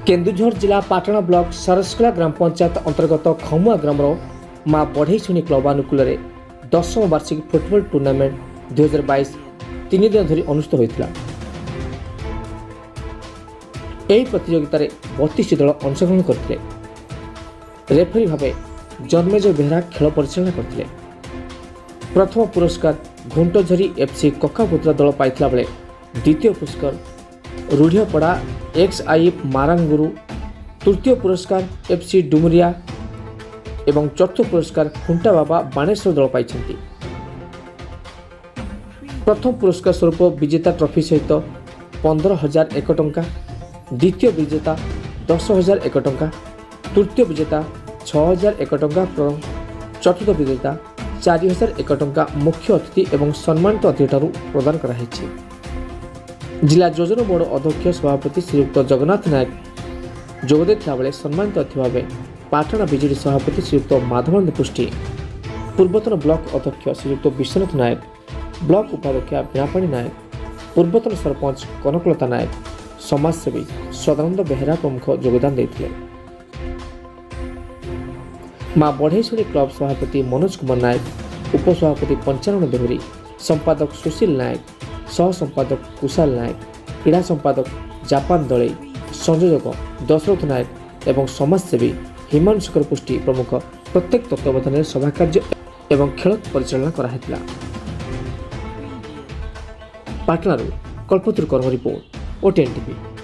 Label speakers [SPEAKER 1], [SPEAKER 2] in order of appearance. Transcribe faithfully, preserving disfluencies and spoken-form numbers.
[SPEAKER 1] केन्दुझर जिला पाटण ब्लॉक सरस्कला ग्राम पंचायत अंतर्गत खमुआ ग्राम माँ बढ़ईशुणी क्लब अनुकूल दशम वार्षिक फुटबॉल टूर्नामेंट दुई हजार बैश तीन दिन धरी अनुष्ठित होता। यह प्रतियोगिता बत्तीस दल अंशग्रहण करते। रेफरी भाव जन्मेजय बेहरा खेल परिचालना करते। प्रथम पुरस्कार घुंटझरी एफसी ककापुत्रा दल पाइथिला बेले द्वितीय पुरस्कार रूढ़ियापड़ा एक्स आई मारांगुरु, तृतीय पुरस्कार एफसी डुमरिया एवं चतुर्थ पुरस्कार खुंटा बाबा बाणेश्वर दल पाई। प्रथम पुरस्कार स्वरूप विजेता ट्रॉफी सहित पंद्रह हजार एक टंका, द्वितीय विजेता दस हजार एक टंका, तृतीय विजेता छह हजार एक टंका, चतुर्थ विजेता चार हजार एक टंका मुख्य अतिथि एवं सम्मानित अतिथि प्रदान कराई। जिला योजना बोर्ड अध्यक्ष सभापति श्रीयुक्त जगन्नाथ नायक जोगदे बेले सम्मानित अतिथि भाव पाटण बीजेडी सभापति श्रीयुक्त माधवानंद पुष्टि, पूर्वतन ब्लॉक अध्यक्ष श्रीयुक्त विश्वनाथ नायक, ब्लॉक उपाध्यक्षा बीणापाणी नायक, पूर्वतन सरपंच कनकलता नायक, समाजसेवी सदानंद बेहरा प्रमुख योगदान देते। माँ बढ़ईशुणी क्लब सभापति मनोज कुमार नायक, उपसभापति पंचानन देहुरी, संपादक सुशील नायक, सह संपादक कुशाल नायक, क्रीड़ा संपादक जापान दले, संयोजक दशरथ नायक एवं समाजसेवी हिमांशुकर पुष्टि प्रमुख प्रत्येक तत्वावधान सभा कार्य एवं खेल परिचालना कराइला। पाटणारू कल्पतरु कर्म रिपोर्ट ओटीएन टीवी।